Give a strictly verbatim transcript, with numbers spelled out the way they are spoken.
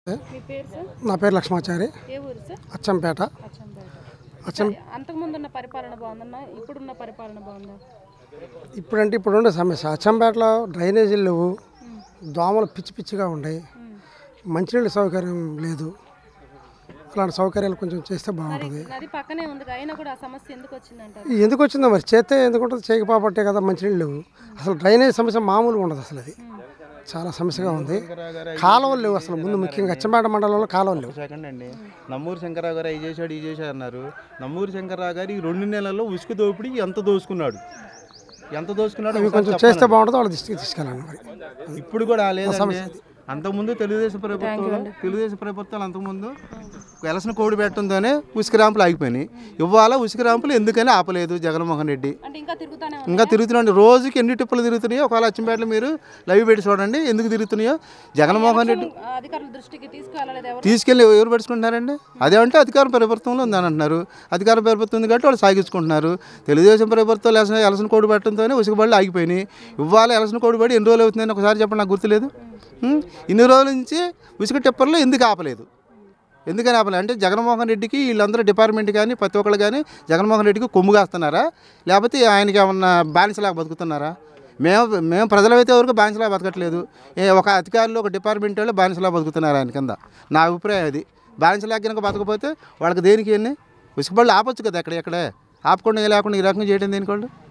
మీ పేరు సార్? నా పేరు లక్ష్మాచారి. ఏ ఊరు సార్? అచ్చంపేట. అచ్చంపేట. అచ్చం అంతకుముందు ఉన్న పరిపాలన బాగుందన్నా ఇప్పుడున్న పరిపాలన బాగుందా? ఇప్పుడంటే ఇప్పుడుండే సమస్య అచ్చంపేటలో డ్రైనేజీలు లేవు, దోమలు పిచ్చి పిచ్చిగా ఉన్నాయి, మంచినీళ్ళ సౌకర్యం లేదు. అలాంటి సౌకర్యాలు కొంచెం చేస్తే బాగుంటుంది. నది పక్కనే ఉంది అయినా కూడా ఆ సమస్య ఎందుకు వచ్చిందంటారు? ఎందుకు వచ్చిందో మరి, చేస్తే ఎందుకు ఉంటుంది, చేయకపోబట్టే కదా మంచినీళ్ళు లేవు. అసలు డ్రైనేజ్ సమస్య మామూలుగా ఉండదు, అసలు అది చాలా సమస్యగా ఉంది. కాలువలు లేవు అసలు, ముందు ముఖ్యంగా అచ్చంపేట మండలంలో కాలువలు లేవు. సెకండ్ అండి, నమ్మూరు శంకరరావు గారు అవి చేశాడు ఈ చేశాడు అన్నారు. నమ్మూరు శంకరరావు గారు ఈ రెండు నెలల్లో ఉసుకు దోపిడి ఎంత దోసుకున్నాడు ఎంత దోసుకున్నాడు అవి కొంచెం చేస్తే బాగుంటుంది, వాళ్ళ దృష్టికి తీసుకెళ్ళండి. మరి ఇప్పుడు కూడా లేదండి. అంతకుముందు తెలుగుదేశం ప్రభుత్వం తెలుగుదేశం ప్రభుత్వాలు అంతకుముందు ఎలసిన కోడి పెట్టడంతోనే ఉసుక ర్యాంపులు ఆగిపోయినాయి. ఇవాళ ఉసుక ర్యాంపులు ఎందుకని ఆపలేదు జగన్మోహన్ రెడ్డి. ఇంకా తిరుగుతున్నాడు, రోజుకి ఎన్ని టిప్పులు తిరుగుతున్నాయో. ఒకవేళ అచ్చంపేటలో మీరు లైవ్ పెట్టి చూడండి ఎందుకు తిరుగుతున్నాయో. జగన్మోహన్ రెడ్డి తీసుకెళ్ళి ఎవరు పెట్టుకుంటున్నారండి? అదేమంటే అధికార ప్రభుత్వంలో ఉందని అంటున్నారు. అధికార ప్రభుత్వం ఉంది కాబట్టి వాళ్ళు సాగించుకుంటున్నారు. తెలుగుదేశం ప్రభుత్వం ఎలసిన ఎలసిన కోడి పెట్టడంతోనే ఉసుక బళ్ళు ఆగిపోయినాయి. ఇవాళ ఎలసిన కోడి పడి ఎన్ని రోజులు అవుతుందని ఒకసారి చెప్పండి, నాకు గుర్తులేదు. ఇన్ని రోజుల నుంచి ఉసుక టిప్పర్లో ఎందుకు ఆపలేదు? ఎందుకని ఆపలేదు అంటే జగన్మోహన్ రెడ్డికి వీళ్ళందరూ డిపార్ట్మెంట్ కానీ ప్రతి ఒక్కరు కానీ జగన్మోహన్ రెడ్డికి కొమ్ము కాస్తున్నారా, లేకపోతే ఆయనకి ఏమన్నా బానిసలాగా బతుకుతున్నారా? మేము మేము ప్రజలైతే వరకు బానిసలాగా బతకట్లేదు. ఏ ఒక అధికారులు ఒక డిపార్ట్మెంట్ వాళ్ళు బానిసలాగా బతుకుతున్నారు ఆయన కింద. నా అభిప్రాయం అది. బానిసలాగా కనుక బతకపోతే వాళ్ళకి దేనికి ఎన్ని ఉసుక బళ్ళు ఆపొచ్చు కదా, ఎక్కడ ఎక్కడే ఆపకుండా లేకుండా ఈ రకంగా చేయడం దేనికి వాళ్ళు?